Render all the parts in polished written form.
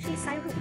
西塞入。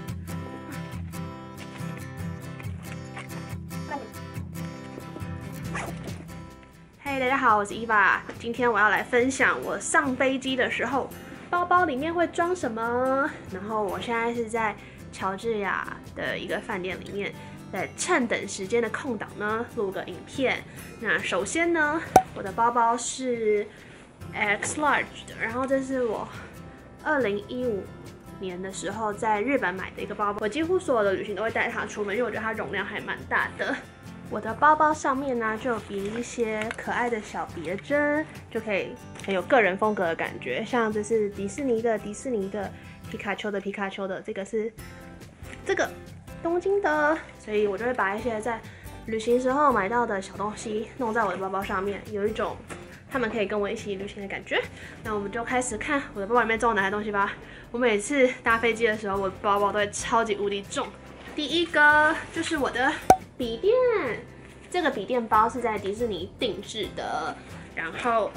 嘿，大家好，我是伊娃。今天我要来分享我上飞机的时候，包包里面会装什么。然后我现在是在乔治亚的一个饭店里面，在趁等时间的空档呢，录个影片。那首先呢，我的包包是 X Large 的，然后这是我2015年的时候在日本买的一个包包，我几乎所有的旅行都会带它出门，因为我觉得它容量还蛮大的。我的包包上面呢，就有别一些可爱的小别针，就可以很有个人风格的感觉。像这是迪士尼的，皮卡丘的，这个是这个东京的，所以我就会把一些在旅行时候买到的小东西弄在我的包包上面，有一种他们可以跟我一起旅行的感觉。那我们就开始看我的包包里面装哪些东西吧。我每次搭飞机的时候，我的包包都会超级无敌重。第一个就是我的笔电，这个笔电包是在迪士尼定制的，然后，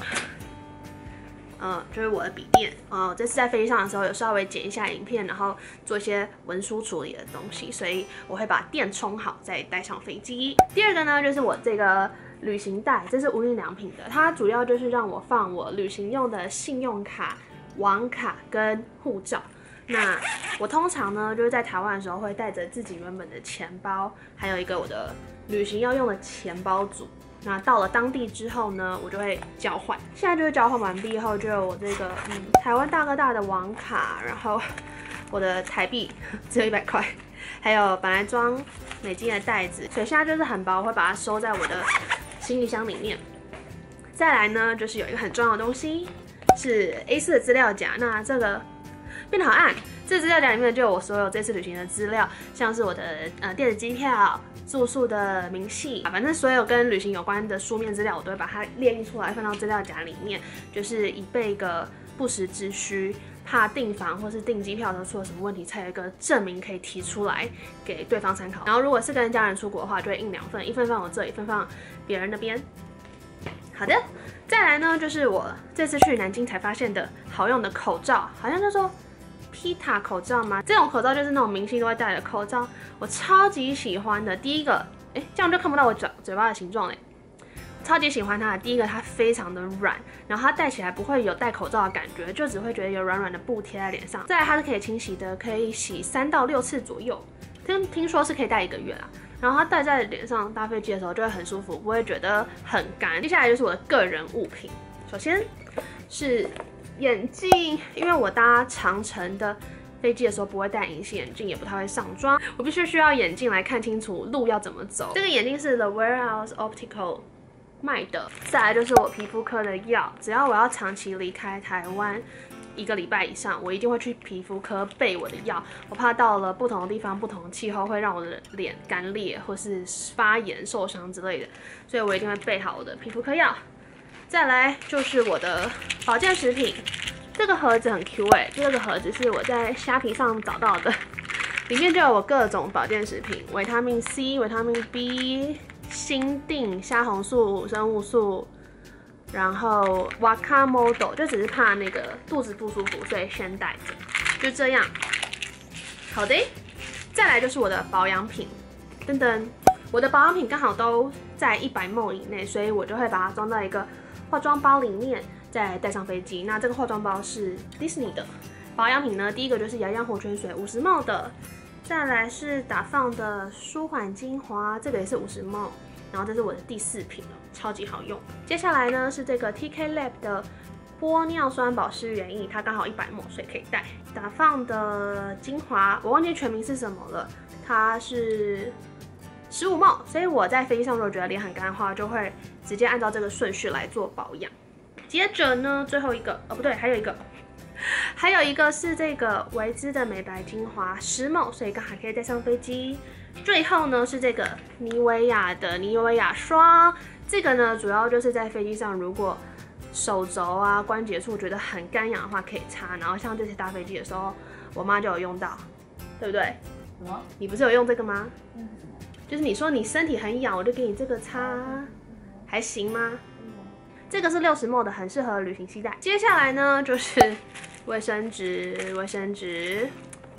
就是我的笔电。这次在飞机上的时候有稍微剪一下影片，然后做一些文书处理的东西，所以我会把电充好再带上飞机。第二个呢，就是我这个旅行袋，这是无印良品的，它主要就是让我放我旅行用的信用卡、网卡跟护照。那我通常呢，就是在台湾的时候会带着自己原本的钱包，还有一个我的旅行要用的钱包组。那到了当地之后呢，我就会交换。现在就是交换完毕后，就有我这个台湾大哥大的网卡，然后我的台币只有100块，还有本来装美金的袋子，所以现在就是很薄，我会把它收在我的行李箱里面。再来呢，就是有一个很重要的东西，是 A4 的资料夹。那这个变得好暗，这资料夹里面就有我所有这次旅行的资料，像是我的电子机票、住宿的明细，反正所有跟旅行有关的书面资料，我都会把它列印出来放到资料夹里面，就是以备个不时之需，怕订房或是订机票的时候出了什么问题，才有一个证明可以提出来给对方参考。然后如果是跟家人出国的话，就会印2份，一份放我这，一份放别人那边。好的，再来呢，就是我这次去南京才发现的好用的口罩，好像叫做Pita 口罩吗？这种口罩就是那种明星都会戴的口罩，我超级喜欢的。第一个，这样就看不到我嘴巴的形状嘞。超级喜欢它的，第一个它非常的软，然后它戴起来不会有戴口罩的感觉，就只会觉得有软软的布贴在脸上。再来它是可以清洗的，可以洗3到6次左右，听说是可以戴1个月啦。然后它戴在脸上搭飞机的时候就会很舒服，不会觉得很干。接下来就是我的个人物品，首先是眼镜，因为我搭长程的飞机的时候不会戴隐形眼镜，也不太会上妆，我必须需要眼镜来看清楚路要怎么走。这个眼镜是 The Warehouse Optical 卖的。再来就是我皮肤科的药，只要我要长期离开台湾1个礼拜以上，我一定会去皮肤科备我的药。我怕到了不同的地方、不同的气候会让我的脸干裂或是发炎、受伤之类的，所以我一定会备好我的皮肤科药。再来就是我的保健食品，这个盒子很 Q 就这个盒子是我在虾皮上找到的，里面就有我各种保健食品，维他命 C、维他命 B、锌锭、虾红素、生物素，然后 Wakamoto 就只是怕那个肚子不舒服，所以先带着，就这样。好的，再来就是我的保养品，噔噔，我的保养品刚好都在100ml以内，所以我就会把它装在一个化妆包里面，再带上飞机。那这个化妆包是 Disney 的。保养品呢，第一个就是雅漾活泉水50ml的，再来是打放的舒缓精华，这个也是50ml，然后这是我的第4瓶了，超级好用。接下来呢是这个 TK Lab 的玻尿酸保湿原液，它刚好100ml，所以可以带。打放的精华我忘记全名是什么了，它是15ml，所以我在飞机上如果觉得脸很干的话，就会直接按照这个顺序来做保养。接着呢，最后一个不对，还有一个是这个维姿的美白精华10ml，所以刚好可以带上飞机。最后呢是这个妮维雅的妮维雅霜，这个呢主要就是在飞机上如果手肘啊关节处觉得很干痒的话可以擦，然后像这次搭飞机的时候，我妈就有用到，对不对？ 什么？ 你不是有用这个吗？就是你说你身体很痒，我就给你这个擦，还行吗？这个是60ml的，很适合旅行携带。接下来呢就是卫生纸，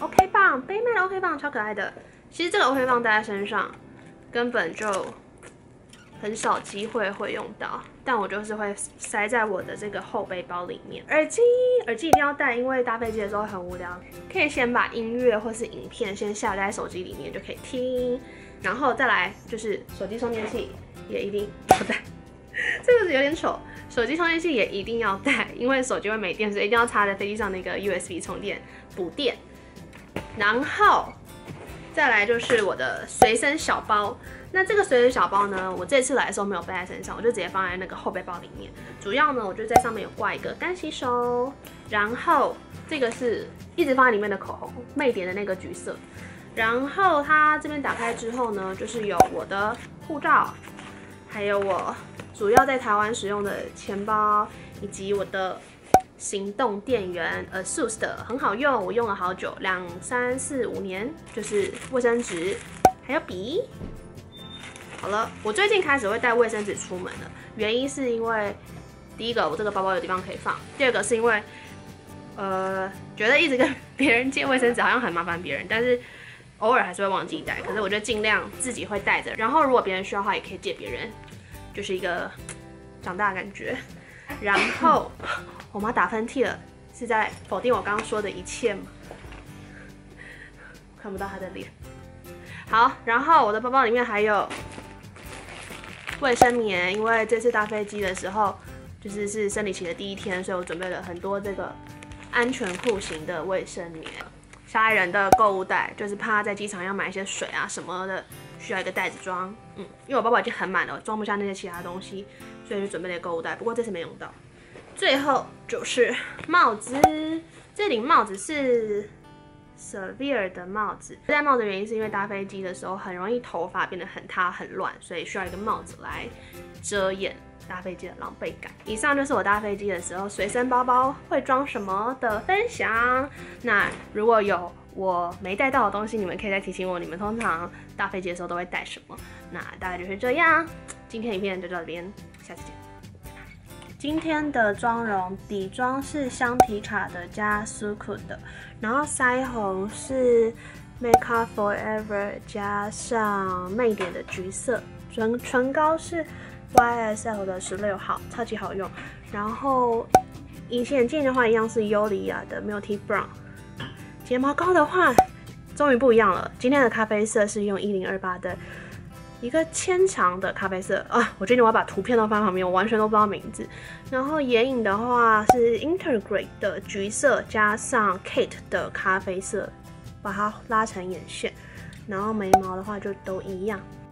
OK 棒，杯妹的 OK 棒超可爱的。其实这个 OK 棒戴在身上，根本就很少机会会用到，但我就是会塞在我的这个后背包里面。耳机一定要戴，因为搭飞机的时候很无聊，可以先把音乐或是影片先下载在手机里面就可以听，然后再来就是手机充电器也一定要带。这个有点丑，手机充电器也一定要带，因为手机会没电，所以一定要插在飞机上那个 USB 充电补电。然后再来就是我的随身小包。那这个随身小包呢，我这次来的时候没有背在身上，我就直接放在那个后背包里面。主要呢，我就在上面有挂一个干洗手，然后这个是一直放在里面的口红，魅蝶的那个橘色。然后它这边打开之后呢，就是有我的护照，还有我主要在台湾使用的钱包，以及我的行动电源 ，ASUS 的很好用，我用了好久，2、3、4、5年，就是卫生纸，还有笔。好了，我最近开始会带卫生纸出门了，原因是因为第一个我这个包包有地方可以放，第二个是因为觉得一直跟别人借卫生纸好像很麻烦别人，但是偶尔还是会忘记带，可是我就尽量自己会带着，然后如果别人需要的话也可以借别人，就是一个长大的感觉。然后我妈打喷嚏了，是在否定我刚刚说的一切吗？看不到她的脸。好，然后我的包包里面还有卫生棉，因为这次搭飞机的时候，是生理期的第一天，所以我准备了很多这个安全裤型的卫生棉。小矮人的购物袋，就是怕在机场要买一些水啊什么的，需要一个袋子装。因为我包包已经很满了，装不下那些其他东西，所以就准备了购物袋。不过这次没用到。最后就是帽子，这顶帽子是Severe 的帽子。戴帽子的原因是因为搭飞机的时候很容易头发变得很塌很乱，所以需要一个帽子来遮掩搭飞机的狼狈感。以上就是我搭飞机的时候随身包包会装什么的分享。那如果有我没带到的东西，你们可以再提醒我，你们通常搭飞机的时候都会带什么？那大概就是这样。今天影片就到这边，下次见。今天的妆容底妆是香缇卡的加 Suku 的，然后腮红是 Make Up Forever 加上魅点的橘色，唇膏是 YSL 的16号，超级好用。然后隐形眼镜的话一样是优丽雅的 Multi Brown。睫毛膏的话终于不一样了，今天的咖啡色是用1028的。一个纤长的咖啡色啊，我决定我要把图片都放在旁边，我完全都不知道名字。然后眼影的话是 Integrate 的橘色加上 Kate 的咖啡色，把它拉成眼线。然后眉毛的话就都一样。